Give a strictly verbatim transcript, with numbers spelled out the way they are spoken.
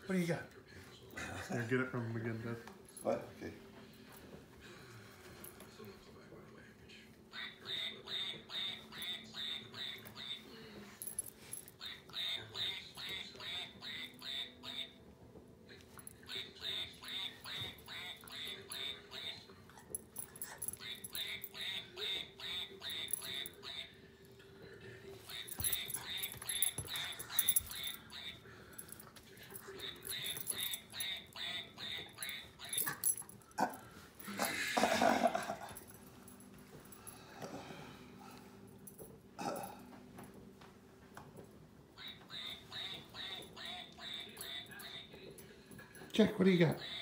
What do you got? Here, get it from him again, Dad. What? Okay. Jack, what do you got?